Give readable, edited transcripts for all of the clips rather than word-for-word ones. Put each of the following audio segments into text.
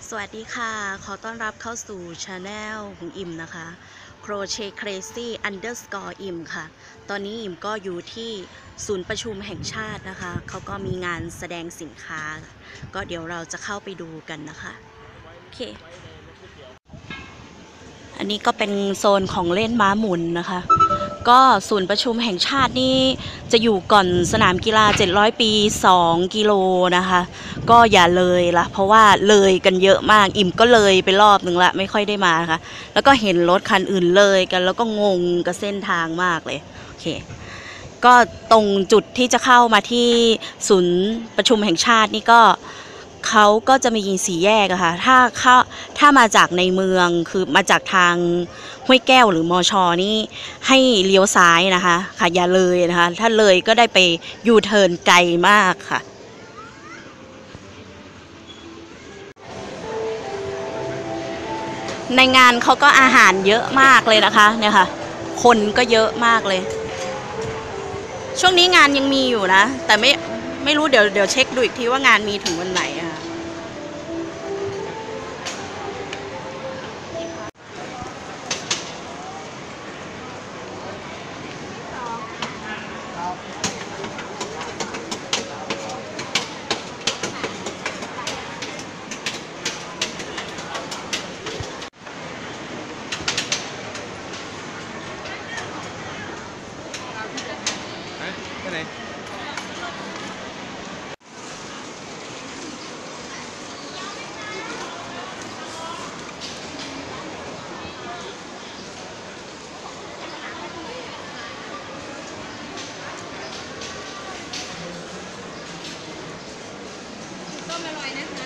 สวัสดีค่ะขอต้อนรับเข้าสู่ช anel ของอิมนะคะ Crochet Crazy _ อิมค่ะตอนนี้อิมก็อยู่ที่ศูนย์ประชุมแห่งชาตินะคะเขาก็มีงานแสดงสินค้าก็เดี๋ยวเราจะเข้าไปดูกันนะคะโอเคอันนี้ก็เป็นโซนของเล่นม้าหมุนนะคะก็ศูนย์ประชุมแห่งชาตินี่จะอยู่ก่อนสนามกีฬา700 ปี2 กิโลนะคะก็อย่าเลยละเพราะว่าเลยกันเยอะมากอิ่มก็เลยไปรอบหนึ่งละไม่ค่อยได้มานะคะแล้วก็เห็นรถคันอื่นเลยกันแล้วก็งงกับเส้นทางมากเลยโอเคก็ตรงจุดที่จะเข้ามาที่ศูนย์ประชุมแห่งชาตินี่ก็เขาก็จะมี4 แยกอะค่ะถ้ามาจากในเมืองคือมาจากทางห้วยแก้วหรือมชนี่ให้เลี้ยวซ้ายนะคะค่ะอย่าเลยนะคะถ้าเลยก็ได้ไปยูเทิร์นไกลมากค่ะในงานเขาก็อาหารเยอะมากเลยนะคะเนี่ยค่ะคนก็เยอะมากเลยช่วงนี้งานยังมีอยู่นะแต่ไม่รู้เดี๋ยวเช็คดูอีกทีว่างานมีถึงวันไหนอะไปไหนต้มอร่อยนะคะ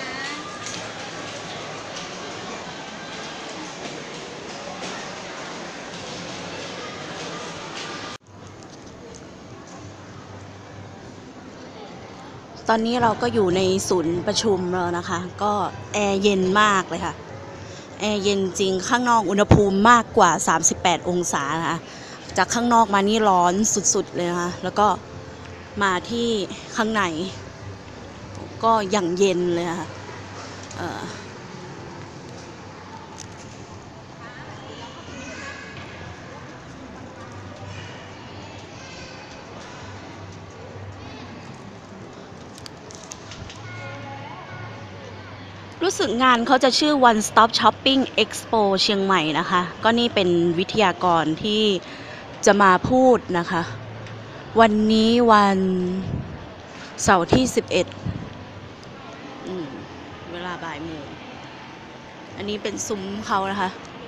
ตอนนี้เราก็อยู่ในศูนย์ประชุมแล้วนะคะก็แอร์เย็นมากเลยค่ะแอร์เย็นจริงข้างนอกอุณหภูมิมากกว่า38 องศานะคะจากข้างนอกมานี่ร้อนสุดๆเลยนะคะแล้วก็มาที่ข้างในก็อย่างเย็นเลยค่ะรู้สึกงานเขาจะชื่อ One Stop Shopping Expo เชียงใหม่นะคะก็นี่เป็นวิทยากรที่จะมาพูดนะคะวันนี้วันเสาร์ที่11เวลาบ่ายโมงอันนี้เป็นซุ้มเขานะคะ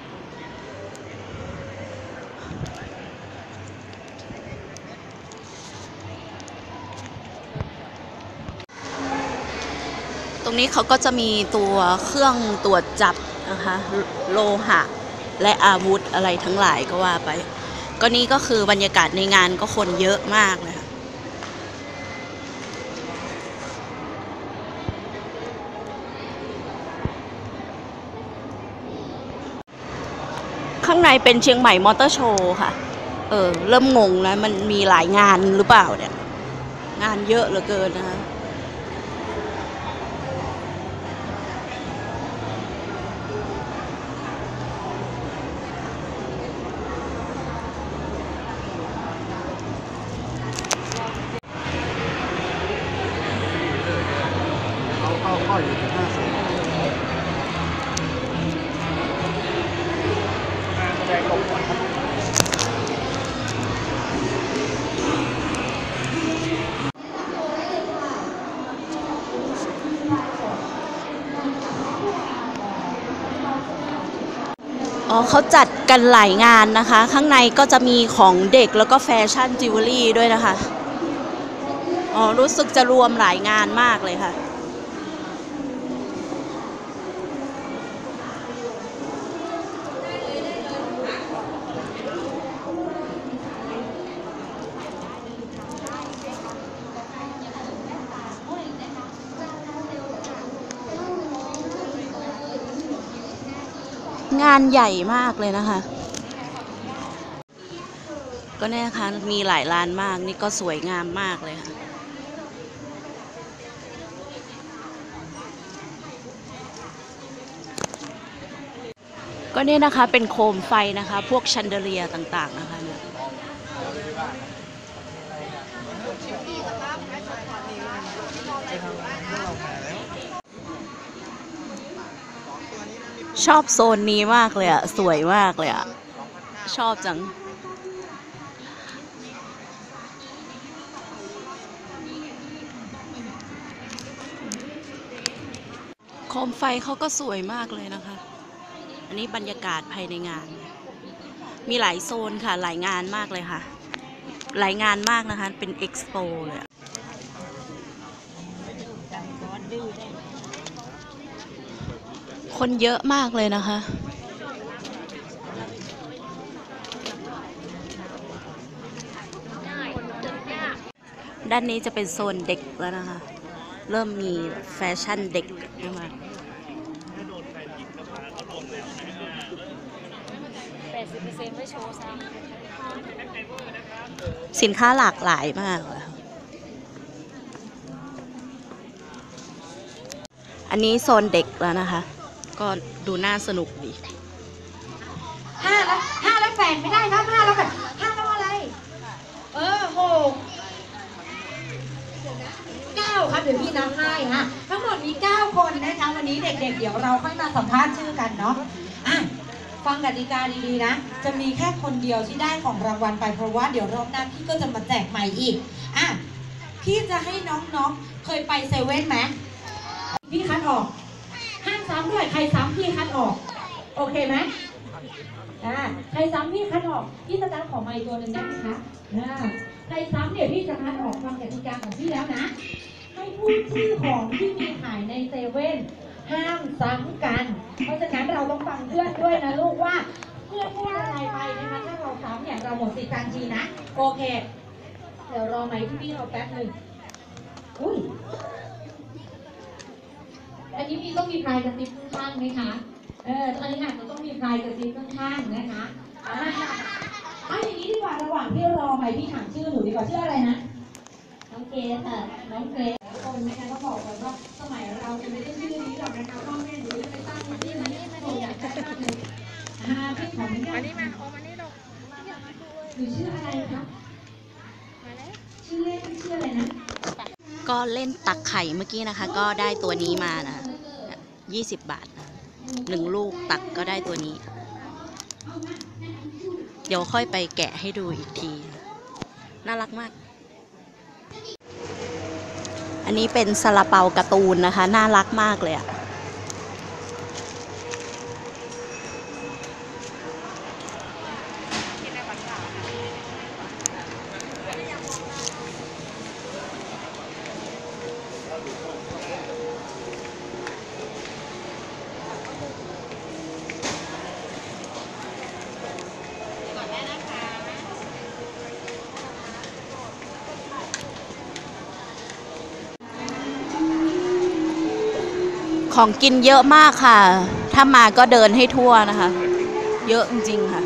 ตรงนี้เขาก็จะมีตัวเครื่องตรวจจับนะคะโลหะและอาวุธอะไรทั้งหลายก็ว่าไปก็นี่ก็คือบรรยากาศในงานก็คนเยอะมากเลยค่ะข้างในเป็นเชียงใหม่มอเตอร์โชว์ค่ะเริ่มงงแล้วมันมีหลายงานหรือเปล่าเนี่ยงานเยอะเหลือเกินนะคะเข้าอยู่ที่50แสดงตกก่อนครับเขาจัดกันหลายงานนะคะข้างในก็จะมีของเด็กแล้วก็แฟชั่นจิวเวลรี่ด้วยนะคะรู้สึกจะรวมหลายงานมากเลยค่ะงานใหญ่มากเลยนะคะก็เนี่ยนะคะมีหลายร้านมากนี่ก็สวยงามมากเลยค่ะก็เนี่ยนะคะเป็นโคมไฟนะคะ พวกชันเดเลียต่างๆนะคะเนี่ยชอบโซนนี้มากเลยอะสวยมากเลยอะชอบจังโคมไฟเขาก็สวยมากเลยนะคะ อันนี้บรรยากาศภายในงาน มีหลายโซนค่ะ หลายงานมากเลยค่ะ หลายงานมากนะคะ เป็นเอ็กซ์โปเลยคนเยอะมากเลยนะคะ ด้านนี้จะเป็นโซนเด็กแล้วนะคะ เริ่มมีแฟชั่นเด็กเข้ามา80%ไม่โชว์ซ้ำสินค้าหลากหลายมากเลยอันนี้โซนเด็กแล้วนะคะ ก็ดูน่าสนุกดีห้าแล้วแฝดไม่ได้ครับห้าแล้วแบบห้าแล้วอะไรหก9ครับเดี๋ยวพี่นับให้ฮะทั้งหมดมี9คนนะคะวันนี้เด็กๆเดี๋ยวเราค่อยมาสัมภาษณ์ชื่อกันเนาะฟังกติกาดีๆนะจะมีแค่คนเดียวที่ได้ของรางวัลไปเพราะว่าเดี๋ยวรอบหน้าพี่ก็จะมาแจกใหม่อีกพี่จะให้น้องๆเคยไปเซเว่นไหมพี่คัดออกห้ามซ้ำด้วยใครซ้ำพี่คัดออกโอเคไหมใครซ้ำพี่คัดออกพี่จะตั้งของไม้ตัวหนึ่งได้ไหมคะใครซ้ำเดี๋ยวพี่จะคัดออกฟังกติกาของพี่แล้วนะให้พูดชื่อของที่มีขายในเซเว่นห้ามซ้ำกันเพราะฉะนั้นเราต้องฟังเพื่อนด้วยนะลูกว่าเพื่อนพูดอะไรไปนะคะถ้าเราซ้ำเนี่ยเราหมดสิทธิ์การทีนะโอเคเดี๋ยวรอไหมพี่เราแป๊บหนึ่งอุ้ยอันนี้พี่ต้องมีพายกระซิบข้างไหมคะตอนนี้อาจจะต้องมีพายกระซิบข้างๆนะคะอย่างนี้ดีกว่าระหว่างที่รอไหมพี่ถามชื่อหนูดีกว่าชื่ออะไรนะน้องเกสค่ะน้องเกสคนนะคะก็บอกไว้ว่าสมัยเราจะไม่ได้ชื่อนี้หรอกนะคะพ่อแม่หนูจะไปตั้งชื่อนี้หนูอยากจะตั้งเลยพี่ขออนุญาตหนูชื่ออะไรคะชื่อเล่นชื่ออะไรนะก็เล่นตักไข่เมื่อกี้นะคะ ก็ได้ตัวนี้มานะ20 บาท1 ลูกตักก็ได้ตัวนี้ เดี๋ยวค่อยไปแกะให้ดูอีกทีน่ารักมากอันนี้เป็นซาลาเปาการ์ตูนนะคะน่ารักมากเลยอะของกินเยอะมากค่ะถ้ามาก็เดินให้ทั่วนะคะเยอะจริงๆค่ะ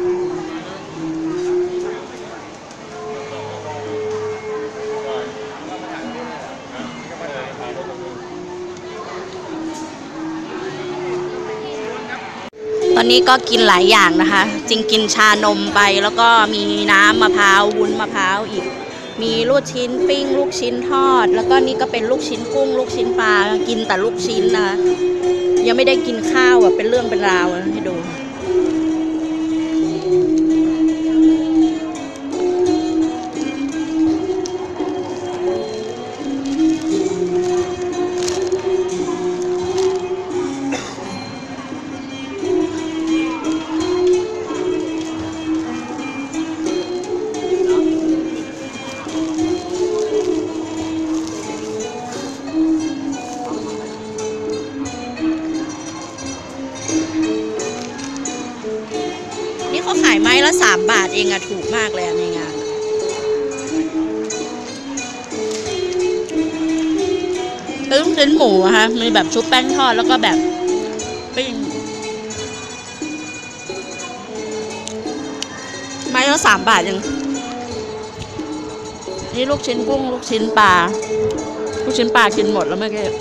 ตอนนี้ก็กินหลายอย่างนะคะจริงกินชานมไปแล้วก็มีน้ำมะพร้าววุ้นมะพร้าวอีกมีลูกชิ้นปิ้งลูกชิ้นทอดแล้วก็นี่ก็เป็นลูกชิ้นกุ้งลูกชิ้นปลากินแต่ลูกชิ้นนะคะยังไม่ได้กินข้าวแบบเป็นเรื่องเป็นราวให้ดูเขาขายไม้ละ3 บาทเองอะถูกมากเลยในงานเป็นลูกชิ้นหมูอะคะมีแบบชุบแป้งทอดแล้วก็แบบปิ้งไม้ละ3 บาทเองนี่ลูกชิ้นกุ้งลูกชิ้นปลาลูกชิ้นปลากินหมดแล้วเมื่อกี้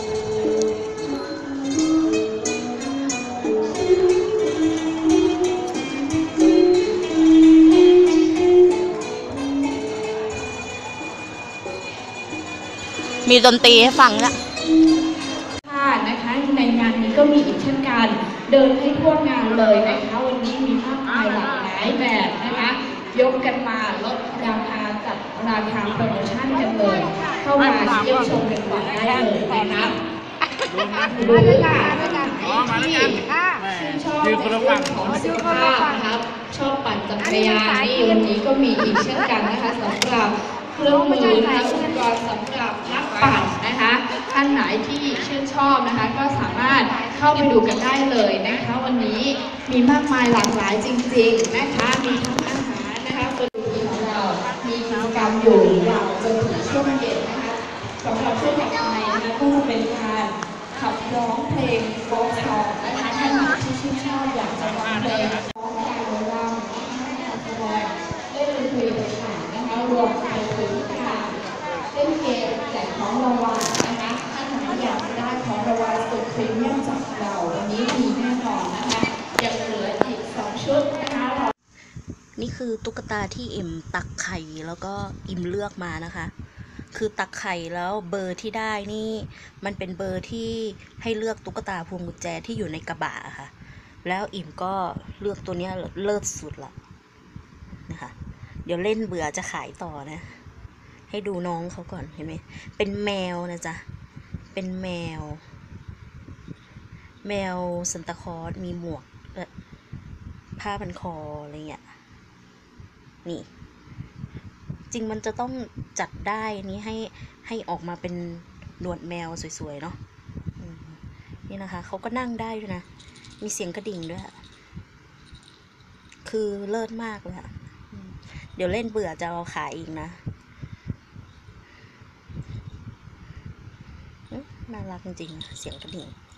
มีดนตรีให้ฟังละค่ะนะคะในงานนี้ก็มีอีกเช่นกันเดินให้ทั่วงานเลยนะคะวันนี้มีมากมายหลากหลายแบบนะคะยกกันมาลดราคาจัดราคาโปรโมชั่นกันเลย เข้ามาเยี่ยมชมกันก่อนได้เลยนะคะดูค่ะอ๋อมาแล้วกันชอบในเรื่องของสุขภาพนะครับชอบปั่นจักรยานนี่วันนี้ก็มีอีกเช่นกันนะคะสำหรับเครื่องมือและอุปกรณ์สำหรับนักปั่นนะคะท่านไหนที่ชื่นชอบนะคะก็สามารถเข้าไปดูกันได้เลยนะคะวันนี้มีมากมายหลากหลายจริงๆนะคะมีทั้งอาหารนะคะบริเวณของเรามีกิจกรรมอยู่ยาวจนถึงช่วงเย็นนะคะสำหรับช่วงต่อไปนะคะก็จะเป็นการขับร้องเพลงโฟล์คซองนะคะท่านไหนที่ชื่นชอบอยากจะร้องเพลงร้องการรำการแสดงเล่นดนตรีต่างๆนะคะรวมไปถึงการเล่นเกมแจกของรางวัลนะคะท่านไหนอยากจะได้ของรางวัลสุดพรีเมียมจากเราวันนี้มีแน่นอนนะคะยังเหลืออีก2ชุดนะคะนี่คือตุ๊กตาที่อิ่มตักไข่แล้วก็อิ่มเลือกมานะคะ คือตักไข่แล้วเบอร์ที่ได้นี่มันเป็นเบอร์ที่ให้เลือกตุ๊กตาพวงกุญแจที่อยู่ในกระบะค่ะแล้วอิ่มก็เลือกตัวเนี้ยเลิศสุดละนะคะเดี๋ยวเล่นเบื่อจะขายต่อนะให้ดูน้องเขาก่อนเห็นไหมเป็นแมวนะจ๊ะเป็นแมวซันตาคลอสมีหมวกผ้าพันคออะไรเงี้ยนี่จริงมันจะต้องจัดได้นี้ให้ออกมาเป็นหนวดแมวสวยๆเนาะนี่นะคะเขาก็นั่งได้ด้วยนะมีเสียงกระดิ่งด้วยคือเลิศมากเลยค่ะเดี๋ยวเล่นเบื่อจะเอาขายอีกนะน่ารักจริงๆเสียงกระดิ่ง